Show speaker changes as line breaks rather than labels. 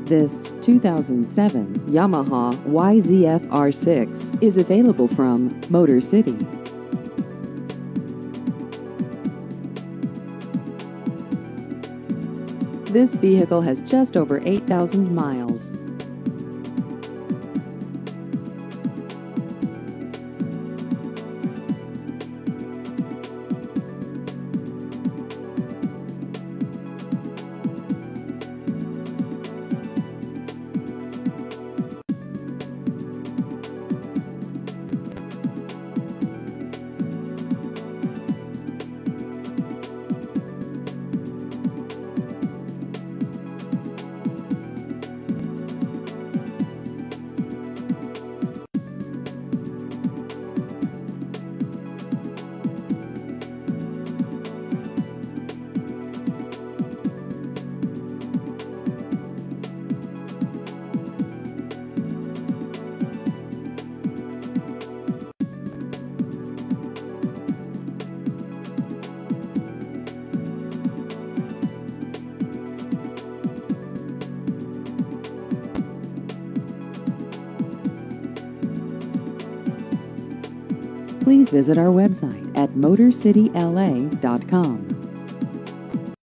This 2007 Yamaha YZF-R6 is available from Motor City. This vehicle has just over 8,000 miles. Please visit our website at motorcityla.com.